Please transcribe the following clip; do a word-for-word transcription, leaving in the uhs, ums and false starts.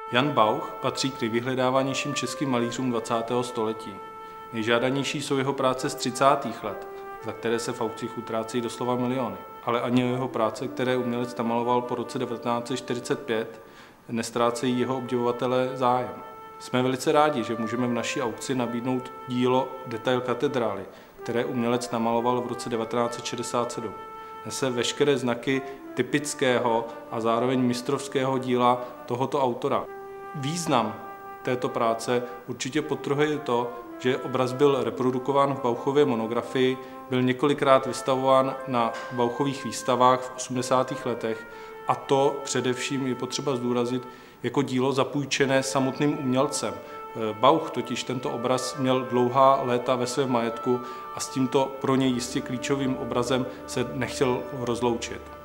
Jan Bauch patří k nejvyhledávanějším českým malířům dvacátého století. Nejžádanější jsou jeho práce z třicátých let, za které se v aukcích utrácejí doslova miliony. Ale ani jeho práce, které umělec namaloval po roce devatenáct set čtyřicet pět, nestrácejí jeho obdivovatelé zájem. Jsme velice rádi, že můžeme v naší aukci nabídnout dílo Detail katedrály, které umělec namaloval v roce devatenáct set šedesát sedm. Nese veškeré znaky typického a zároveň mistrovského díla tohoto autora. Význam této práce určitě podtrhuje to, že obraz byl reprodukován v Bauchově monografii, byl několikrát vystavován na Bauchových výstavách v osmdesátých letech a to především je potřeba zdůraznit jako dílo zapůjčené samotným umělcem. Bauch totiž tento obraz měl dlouhá léta ve svém majetku a s tímto pro něj jistě klíčovým obrazem se nechtěl rozloučit.